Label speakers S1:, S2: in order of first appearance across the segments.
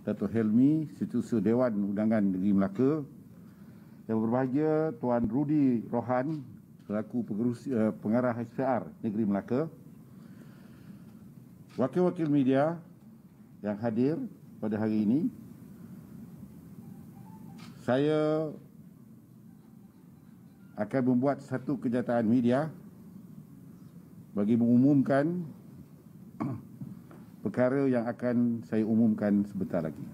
S1: Dato' Helmi, Setiausaha Dewan Undangan Negeri Melaka. Yang berbahagia Tuan Rudi Rohan selaku pengarah SPR Negeri Melaka. Wakil-wakil media yang hadir pada hari ini. Saya akan membuat satu kenyataan media bagi mengumumkan perkara yang akan saya umumkan sebentar lagi.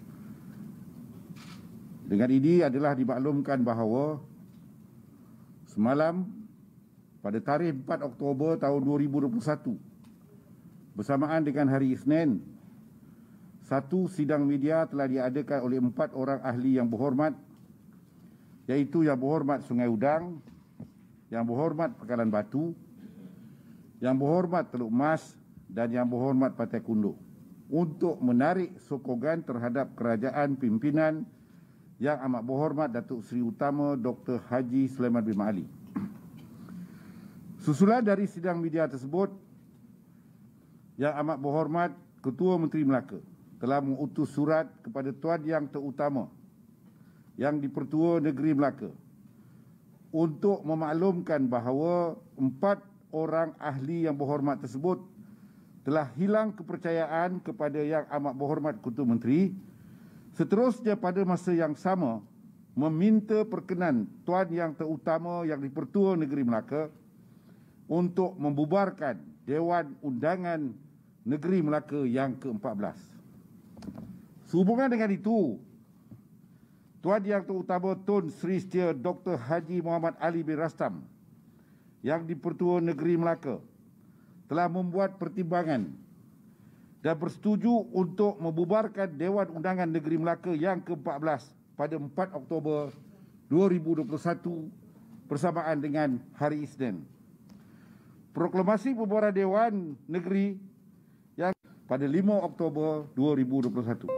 S1: Dengan ini adalah dimaklumkan bahawa semalam pada tarikh 4 Oktober tahun 2021 bersamaan dengan hari Isnin, satu sidang media telah diadakan oleh 4 orang ahli yang berhormat, iaitu Yang Berhormat Sungai Udang, Yang Berhormat Pekalan Batu, Yang Berhormat Teluk Mas dan Yang Berhormat Pantai Kunduk, untuk menarik sokongan terhadap kerajaan pimpinan Yang Amat Berhormat Datuk Seri Utama Dr. Haji Sulaiman bin Mat Ali. Susulan dari sidang media tersebut, Yang Amat Berhormat Ketua Menteri Melaka telah mengutus surat kepada Tuan Yang Terutama Yang di-Pertua Negeri Melaka untuk memaklumkan bahawa 4 orang ahli yang berhormat tersebut telah hilang kepercayaan kepada Yang Amat Berhormat Ketua Menteri. Seterusnya pada masa yang sama meminta perkenan Tuan Yang Terutama Yang di-Pertua Negeri Melaka untuk membubarkan Dewan Undangan Negeri Melaka yang ke-14. Sehubungan dengan itu, Tuan Yang Terutama Tun Sri Setia Dr. Haji Muhammad Ali bin Rastam Yang di-Pertua Negeri Melaka telah membuat pertimbangan dan bersetuju untuk membubarkan Dewan Undangan Negeri Melaka yang ke-14 pada 4 Oktober 2021 bersamaan dengan hari Isnin. Proklamasi pembubaran Dewan Negeri yang pada 5 Oktober 2021.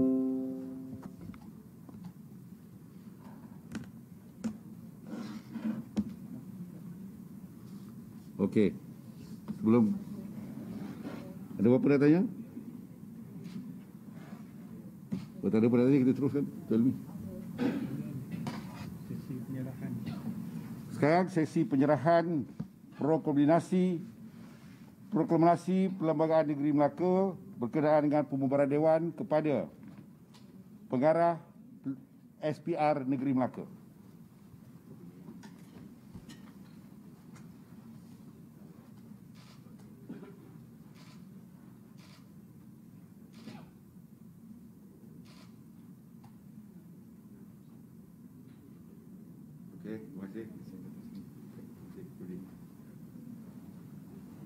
S1: Okey. Sebelum ada apa nak tanya? Kalau tak ada apa nak tanya, kita teruskan.
S2: Sesi penyerahan.
S1: Sekarang sesi penyerahan proklamasi Perlembagaan Negeri Melaka berkenaan dengan pembubaran Dewan kepada pengarah SPR Negeri Melaka. Okey, terima kasih.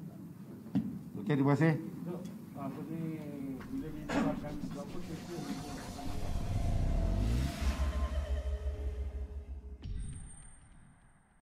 S1: Okey, terima kasih.
S2: Apa ni bila dikeluarkan berapa sesi